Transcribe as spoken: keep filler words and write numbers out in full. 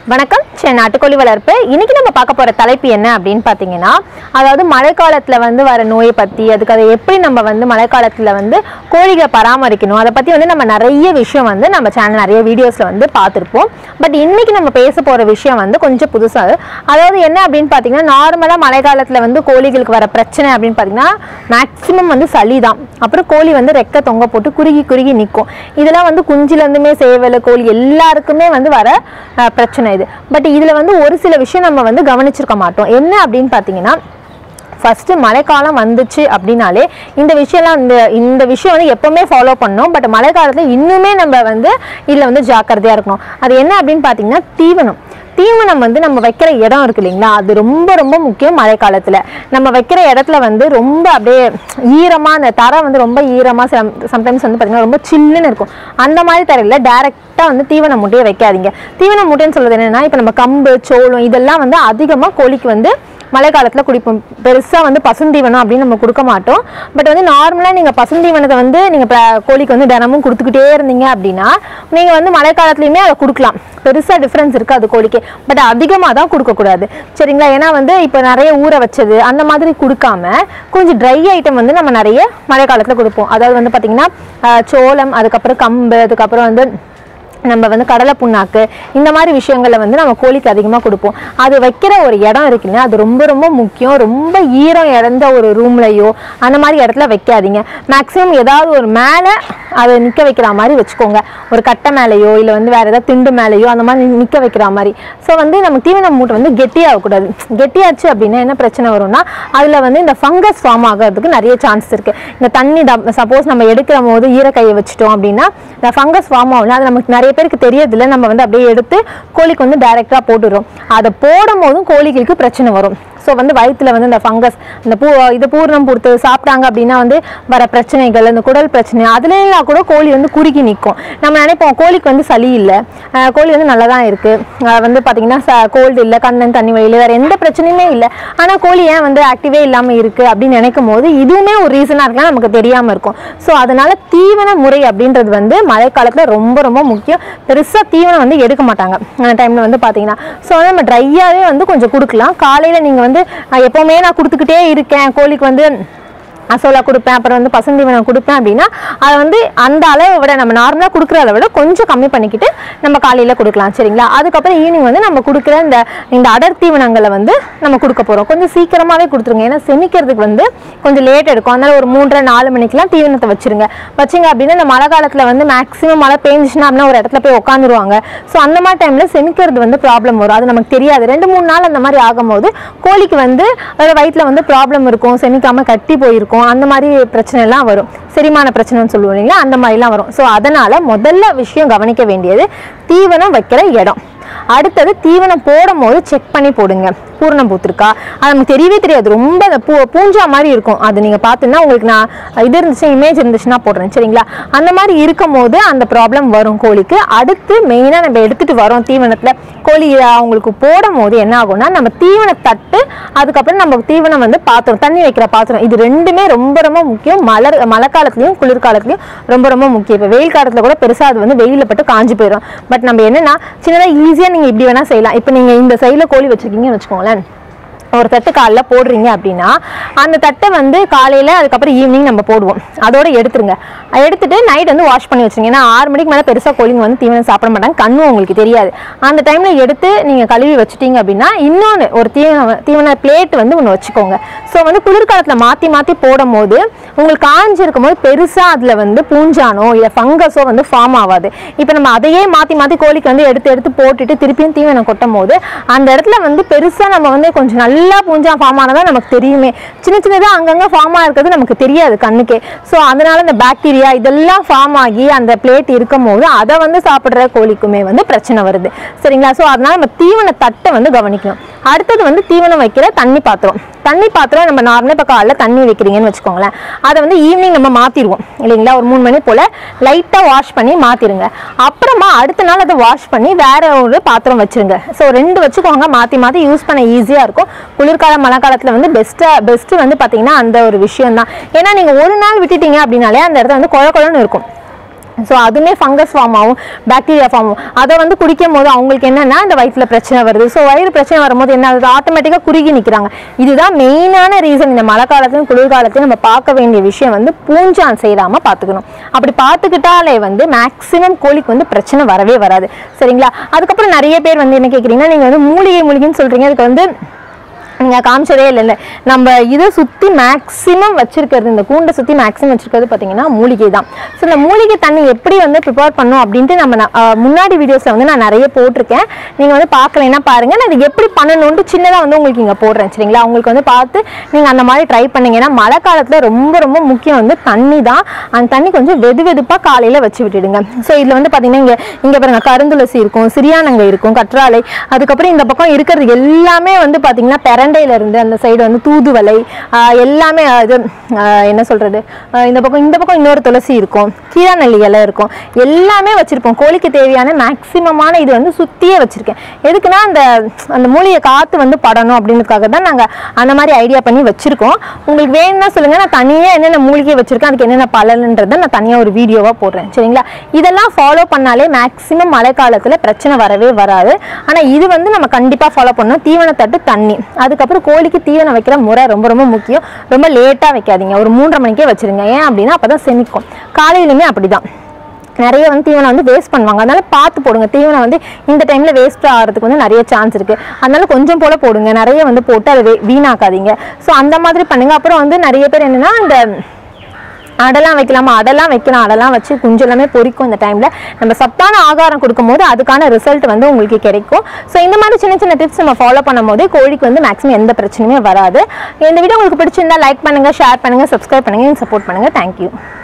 வணக்கம் சென்னை நாட்டுக்கோழி வளர்ப்பு. இன்னைக்கு நம்ம பார்க்க போற தலைப்பு என்ன அப்படின்னு பாத்தீங்கன்னா, அதாவது மழைக்காலத்துல வந்து வர நோயை பத்தி, அதுக்கு அதை எப்படி நம்ம வந்து மழைக்காலத்துல வந்து கோழிகளை பராமரிக்கணும், அதை பத்தி வந்து நம்ம நிறைய விஷயம் வந்து நம்ம சேனல் நிறைய வீடியோஸ்ல வந்து பார்த்துருப்போம். பட் இன்னைக்கு நம்ம பேச போற விஷயம் வந்து கொஞ்சம் புதுசா. அதாவது என்ன அப்படின்னு பாத்தீங்கன்னா, நார்மலா மழைக்காலத்துல வந்து கோழிகளுக்கு வர பிரச்சனை அப்படின்னு பாத்தீங்கன்னா மேக்சிமம் வந்து சளி தான். அப்புறம் கோழி வந்து ரெக்க தொங்க போட்டு குறுகி குறுகி நிற்கும். இதெல்லாம் வந்து குஞ்சில இருந்துமே சேவல கோழி எல்லாருக்குமே வந்து வர பிரச்சனை இது. பட் இதுல வந்து ஒரு சில விஷயம் நம்ம வந்து கவனிச்சிருக்க மாட்டோம். என்ன அப்படின்னு பாத்தீங்கன்னா, ஃபர்ஸ்ட் மழைக்காலம் வந்துச்சு அப்படின்னாலே இந்த விஷயம்லாம் இந்த இந்த விஷயம் வந்து எப்பவுமே ஃபாலோ பண்ணணும். பட் மழை காலத்துல இன்னுமே நம்ம வந்து இதுல வந்து ஜாக்கிரதையா இருக்கணும். அது என்ன அப்படின்னு பாத்தீங்கன்னா, தீவனம் தீவனம் வந்து நம்ம வைக்கிற இடம் இருக்கு இல்லைங்களா, அது ரொம்ப ரொம்ப முக்கியம். மழை காலத்துல நம்ம வைக்கிற இடத்துல வந்து ரொம்ப அப்படியே ஈரமா, அந்த தரை வந்து ரொம்ப ஈரமா, சம்டைம்ஸ் வந்து பாத்தீங்கன்னா ரொம்ப சில்லுன்னு இருக்கும். அந்த மாதிரி தரையில டைரக்டா வந்து தீவன மூட்டையை வைக்காதீங்க. தீவன மூட்டைன்னு சொல்றது என்னன்னா, இப்ப நம்ம கம்பு, சோளம் இதெல்லாம் வந்து அதிகமா கோழிக்கு வந்து மழை காலத்துல குடிப்போம். பெருசா வந்து பசுந்தீவனம் அப்படின்னு நம்ம கொடுக்க மாட்டோம். பட் வந்து நார்மலா நீங்க பசுந்தீவனத்தை வந்து நீங்க கோழிக்கு வந்து தினமும் கொடுத்துக்கிட்டே இருந்தீங்க அப்படின்னா நீங்க வந்து மழை காலத்துலயுமே அதை கொடுக்கலாம். பெருசா டிஃபரன்ஸ் இருக்கு அது கோழிக்கு. பட் அதிகமாக தான் கொடுக்க கூடாது, சரிங்களா? ஏன்னா வந்து இப்போ நிறைய ஊற வச்சது அந்த மாதிரி கொடுக்காம கொஞ்சம் ட்ரை ஐட்டம் வந்து நம்ம நிறைய மழை காலத்துல கொடுப்போம். அதாவது வந்து பாத்தீங்கன்னா சோளம், அதுக்கப்புறம் கம்பு, அதுக்கப்புறம் வந்து நம்ம வந்து கடலை புண்ணாக்கு, இந்த மாதிரி விஷயங்களை வந்து நம்ம கோழிக்கு அதிகமாக கொடுப்போம். அது வைக்கிற ஒரு இடம் இருக்குங்க, அது ரொம்ப ரொம்ப முக்கியம். ரொம்ப ஈரம் இறந்த ஒரு ரூம்லையோ அந்த மாதிரி இடத்துல வைக்காதீங்க. மேக்ஸிமம் ஏதாவது ஒரு மேலே அதை நிற்க வைக்கிற மாதிரி வச்சுக்கோங்க. ஒரு கட்டை மேலேயோ இல்லை வந்து வேறு ஏதாவது திண்டு மேலேயோ அந்த மாதிரி நிற்க வைக்கிற மாதிரி. ஸோ வந்து நம்ம தீவன மூட்டை வந்து கெட்டியாகக்கூடாது. கெட்டியாச்சு அப்படின்னா என்ன பிரச்சனை வரும்னா, அதில் வந்து இந்த ஃபங்கஸ் ஃபார்ம் ஆகிறதுக்கு நிறைய சான்ஸ் இருக்குது. இந்த தண்ணி சப்போஸ் நம்ம எடுக்கிற போது ஈரக்கையை வச்சுட்டோம் அப்படின்னா இந்த ஃபங்கஸ் ஃபார்ம் ஆகல. அது நமக்கு நிறைய பேருக்கு தெரியறதில்ல. நம்ம வந்து அப்படியே எடுத்து கோழிக்கு வந்து டைரக்டா போட்டுடுறோம். அதை போடும் போதும் கோழிகளுக்கு பிரச்சனை வரும். ஸோ வந்து வயிற்றுல வந்து இந்த ஃபங்கஸ், இந்த பூ இது பூர்ணம் கொடுத்து சாப்பிட்டாங்க அப்படின்னா வந்து வர பிரச்சனைகள், இந்த குடல் பிரச்சனை, அதுல எல்லாம் கூட கோழி வந்து குறுகி நிற்கும். நம்ம நினைப்போம் கோழிக்கு வந்து சளி இல்லை, கோழி வந்து நல்லா தான் இருக்கு, வந்து பார்த்தீங்கன்னா கோல்டு இல்லை, கண்ணன் தண்ணி வழியில் வேற எந்த பிரச்சனையுமே இல்லை, ஆனால் கோழி ஏன் வந்து ஆக்டிவே இல்லாமல் இருக்கு அப்படின்னு நினைக்கும் போது இதுவுமே ஒரு ரீசனாக இருக்கலாம், நமக்கு தெரியாமல் இருக்கும். ஸோ அதனால தீவன முறை அப்படின்றது வந்து மழைக்காலத்தில் ரொம்ப ரொம்ப முக்கியம். பெருசாக தீவனம் வந்து எடுக்க மாட்டாங்க அந்த டைம்ல வந்து பார்த்தீங்கன்னா. ஸோ நம்ம ட்ரையாகவே வந்து கொஞ்சம் கொடுக்கலாம். காலையில் நீங்கள் வந்து எப்பவுமே நான் கொடுத்துக்கிட்டே இருக்கேன் கோழிக்கு வந்து அசோலா கொடுப்பேன், அப்புறம் வந்து பசுந்தீவனம் கொடுப்பேன் அப்படின்னா அதை வந்து அந்த அளவை விட நம்ம நார்மலாக கொடுக்குற அளவை விட கொஞ்சம் கம்மி பண்ணிக்கிட்டு நம்ம காலையில் கொடுக்கலாம், சரிங்களா? அதுக்கப்புறம் ஈவினிங் வந்து நம்ம கொடுக்குற இந்த இந்த அடர் தீவனங்களை வந்து நம்ம கொடுக்க போகிறோம். கொஞ்சம் சீக்கிரமாகவே கொடுத்துருங்க. ஏன்னா செமிக்கிறதுக்கு வந்து கொஞ்சம் லேட் எடுக்கும். அதனால ஒரு மூன்றரை நாலு மணிக்கெலாம் தீவனத்தை வச்சுருங்க. வச்சுங்க அப்படின்னா இந்த மழை காலத்தில் வந்து மேக்ஸிமம் மழை பெஞ்சிச்சுன்னா அப்படின்னா ஒரு இடத்துல போய் உட்காந்துருவாங்க. ஸோ அந்த மாதிரி டைமில் செமிக்கிறது வந்து ப்ராப்ளம் வரும். அது நமக்கு தெரியாது. ரெண்டு மூணு நாள் அந்த மாதிரி ஆகும்போது கோழிக்கு வந்து வயிற்றில் வந்து ப்ராப்ளம் இருக்கும், செமிக்காமல் கட்டி போயிருக்கும், அந்த மாதிரி பிரச்சனை எல்லாம் வரும். செரிமான பிரச்சனைன்னு சொல்லுவோம் இல்லைங்களா, அந்த மாதிரிலாம் வரும். ஸோ அதனால முதல்ல விஷயம் கவனிக்க வேண்டியது தீவனம் வைக்கிற இடம். அடுத்தது தீவனம் போடும் போது செக் பண்ணி போடுங்க. பூர்ணம் பூத்திருக்கா அது நமக்கு தெரியவே தெரியாது. ரொம்ப பூ பூஞ்சா மாதிரி இருக்கும். அது நீங்க பார்த்தீங்கன்னா உங்களுக்கு நான் இது இருந்துச்சு, இமேஜ் இருந்துச்சுன்னா போடுறேன், சரிங்களா? அந்த மாதிரி இருக்கும் போது அந்த ப்ராப்ளம் வரும் கோழிக்கு. அடுத்து மெயினாக நம்ம எடுத்துட்டு வரோம் தீவனத்துல கோழி அவங்களுக்கு போடும் போது என்ன ஆகும்னா, நம்ம தீவன தட்டு, அதுக்கப்புறம் நம்ம தீவனம் வந்து பாத்திரம், தண்ணி வைக்கிற பாத்திரம், இது ரெண்டுமே ரொம்ப ரொம்ப முக்கியம். மலர் மழை காலத்துலையும் குளிர்காலத்துலையும் ரொம்ப ரொம்ப முக்கியம். இப்போ வெயில் காலத்துல கூட பெருசாக அது வந்து வெயில பட்டு காஞ்சி போயிடும். பட் நம்ம என்னன்னா சின்னதாக ஈஸியாக நீங்க இப்படி வேணா செய்யலாம். இப்போ நீங்க இந்த சைட்ல கோழி வச்சிருக்கீங்கன்னு வச்சுக்கோங்களேன், ஒரு தட்டு காலைல போடுறீங்க அப்படின்னா அந்த தட்டை வந்து காலையில அதுக்கப்புறம் ஈவினிங் நம்ம போடுவோம். அதோட எடுத்துருங்க. எடுத்துட்டு நைட் வந்து வாஷ் பண்ணி வச்சுருங்க. ஏன்னா ஆறு மணிக்கு மேலே பெருசாக கோழிங்க வந்து தீவனம் சாப்பிட மாட்டாங்க, கண்ணும் உங்களுக்கு தெரியாது. அந்த டைம்ல எடுத்து நீங்க கழுவி வச்சுட்டீங்க அப்படின்னா இன்னொன்று ஒரு தீவன தீவன பிளேட் வந்து ஒன்று வச்சுக்கோங்க. ஸோ வந்து குளிர்காலத்தில் மாற்றி மாற்றி போடும் போது உங்களுக்கு காஞ்சி இருக்கும் போது பெருசாக அதில் வந்து பூஞ்சானோ இல்லை ஃபங்கஸோ வந்து ஃபார்ம் ஆகாது. இப்போ நம்ம அதையே மாற்றி மாற்றி கோழிக்கு வந்து எடுத்து எடுத்து போட்டுட்டு திருப்பியும் தீவனம் கொட்டும் போது அந்த இடத்துல வந்து பெருசாக நம்ம வந்து கொஞ்சம் நல்ல எல்லா பூஞ்சா ஃபார்ம் ஆனதான் நமக்கு தெரியுமே. சின்ன சின்னதாக அங்கங்கே ஃபார்ம் ஆகிருக்கிறது நமக்கு தெரியாது கண்ணுக்கே. ஸோ அதனால இந்த பாக்டீரியா இதெல்லாம் ஃபார்ம் ஆகி அந்த பிளேட் இருக்கும் போது அதை வந்து சாப்பிட்ற கோழிக்குமே வந்து பிரச்சனை வருது, சரிங்களா? ஸோ அதனால நம்ம தீவன தட்டை வந்து கவனிக்கணும். அடுத்தது வந்து தீவனம் வைக்கிற தண்ணி பாத்திரம். தண்ணி பாத்திரம் நம்ம நார்மலாக இப்போ காலைல தண்ணி வைக்கிறீங்கன்னு வச்சுக்கோங்களேன், அதை வந்து ஈவினிங் நம்ம மாற்றிடுவோம் இல்லைங்களா? ஒரு மூணு மணி போல் லைட்டாக வாஷ் பண்ணி மாற்றிடுங்க. அப்புறமா அடுத்த நாள் அதை வாஷ் பண்ணி வேற ஒரு பாத்திரம் வச்சுருங்க. ஸோ ரெண்டு வச்சுக்கோங்க, மாற்றி மாற்றி யூஸ் பண்ண ஈஸியாக இருக்கும். குளிர்கால மழை காலத்தில் வந்து பெஸ்ட்டாக பெஸ்ட்டு வந்து பார்த்தீங்கன்னா அந்த ஒரு விஷயம் தான். ஏன்னா நீங்கள் ஒரு நாள் விட்டுட்டீங்க அப்படின்னாலே அந்த இடத்துல வந்து குழ குழன்னு இருக்கும். ஸோ அதுவுமே ஃபங்கஸ் ஃபார்ம் ஆகும், பாக்டீரியா ஃபார்ம் ஆகும். அதை வந்து குடிக்கும் போது அவங்களுக்கு என்னென்னா இந்த வயிற்றுல பிரச்சனை வருது. ஸோ வயிறு பிரச்சனை வரும்போது என்ன ஆகுது, ஆட்டோமேட்டிக்காக குறுகி நிற்கிறாங்க. இதுதான் மெயினான ரீசன். இந்த மழை காலத்தையும் குளிர்காலத்தையும் நம்ம பார்க்க வேண்டிய விஷயம் வந்து பூஞ்சான் செய்யாமல் பார்த்துக்கணும். அப்படி பார்த்துக்கிட்டாலே வந்து மேக்ஸிமம் கோழிக்கு வந்து பிரச்சனை வரவே வராது. சரிங்களா? அதுக்கப்புறம் நிறைய பேர் வந்து என்ன கேட்குறீங்கன்னா, நீங்கள் வந்து மூலிகை மூலிகைன்னு சொல்கிறீங்க, அதுக்கு வந்து நீங்கள் காமிச்சதே இல்லை இல்லை நம்ம இதை சுற்றி மேக்ஸிமம் வச்சுருக்கிறது, இந்த கூண்டை சுற்றி மேக்ஸிமம் வச்சுருக்கிறது பார்த்தீங்கன்னா மூலிகை தான். ஸோ இந்த மூலிகை தண்ணி எப்படி வந்து ப்ரிப்பேர் பண்ணணும் அப்படின்ட்டு நம்ம முன்னாடி வீடியோஸில் வந்து நான் நிறைய போட்டிருக்கேன். நீங்கள் வந்து பார்க்கலைன்னா பாருங்கள். நான் இது எப்படி பண்ணணுன்ட்டு சின்னதாக வந்து உங்களுக்கு இங்கே போடுறேன். சரிங்களா? உங்களுக்கு வந்து பார்த்து நீங்கள் அந்த மாதிரி ட்ரை பண்ணிங்கன்னா மழை காலத்தில் ரொம்ப ரொம்ப முக்கியம் வந்து தண்ணி தான். அந்த தண்ணி கொஞ்சம் வெது வெதுப்பாக காலையில் வச்சு விட்டுடுங்க. ஸோ இதில் வந்து பார்த்தீங்கன்னா இங்கே இங்கே பாருங்கள் கருந்துளசி இருக்கும், சிறியானங்க இருக்கும், கற்றாழை, அதுக்கப்புறம் இந்த பக்கம் இருக்கிறது எல்லாமே வந்து பார்த்தீங்கன்னா பெர இருந்து அந்த சைடு வந்து தூதுவளை எல்லாமே, அது என்ன சொல்றது, இந்த பக்கம் இந்த பக்கம் இன்னொரு துளசி இருக்கும், கீழாநெல்லி இலை இருக்கும், எல்லாமே வச்சிருப்போம். கோழிக்கு தேவையான மேக்சிமமான இது வந்து சுத்தியே வச்சிருக்கேன். எதுக்குன்னா அந்த அந்த மூலிகை காத்து வந்து படணும் அப்படின்றதுக்காக தான் நாங்கள் அந்த மாதிரி ஐடியா பண்ணி வச்சிருக்கோம். உங்களுக்கு வேணும்னா சொல்லுங்க, நான் தனியாக என்னென்ன மூலிகை வச்சிருக்கேன், அதுக்கு என்னென்ன பலன்றதை நான் தனியாக ஒரு வீடியோவாக போடுறேன். சரிங்களா? இதெல்லாம் ஃபாலோ பண்ணாலே மேக்சிமம் மழை காலத்தில் பிரச்சனை வரவே வராது. ஆனால் இது வந்து நம்ம கண்டிப்பாக ஃபாலோ பண்ணணும். தீவனத்தட்டு, தண்ணி, அதுக்கு அப்புறம் கோழிக்கு தீவனம் வைக்கிற முறை ரொம்ப ரொம்ப முக்கியம். ரொம்ப லேட்டாக வைக்காதீங்க, ஒரு மூன்றரை மணிக்கே வச்சிருங்க. ஏன் அப்படின்னா அப்பதான் செமிக்கும். காலையிலுமே அப்படிதான் நிறைய வந்து தீவனம் வந்து வேஸ்ட் பண்ணுவாங்க. அதனால பார்த்து போடுங்க. தீவனம் வந்து இந்த டைம்ல வேஸ்ட் ஆகிறதுக்கு வந்து நிறைய சான்ஸ் இருக்கு. அதனால கொஞ்சம் போல போடுங்க, நிறைய வந்து போட்டு அதை வீணாக்காதீங்க. ஸோ அந்த மாதிரி பண்ணுங்க. அப்புறம் வந்து நிறைய பேர் என்னன்னா இந்த அடலாம் வைக்கலாமா, அதெல்லாம் வைக்கலாம், அதெல்லாம் வச்சு குஞ்சு எல்லாமே பொரிக்கும். இந்த டைமில் நம்ம சத்தான ஆகாரம் கொடுக்கும்போது அதுக்கான ரிசல்ட் வந்து உங்களுக்கு கிடைக்கும். ஸோ இந்த மாதிரி சின்ன சின்ன டிப்ஸ் நம்ம ஃபாலோ பண்ணும் போது கோழிக்கு வந்து மேக்ஸிமம் எந்த பிரச்சனையுமே வராது. இந்த வீடியோ உங்களுக்கு பிடிச்சிருந்தா லைக் பண்ணுங்கள், ஷேர் பண்ணுங்கள், சப்ஸ்கிரைப் பண்ணுங்கள், சப்போர்ட் பண்ணுங்கள். தேங்க்யூ.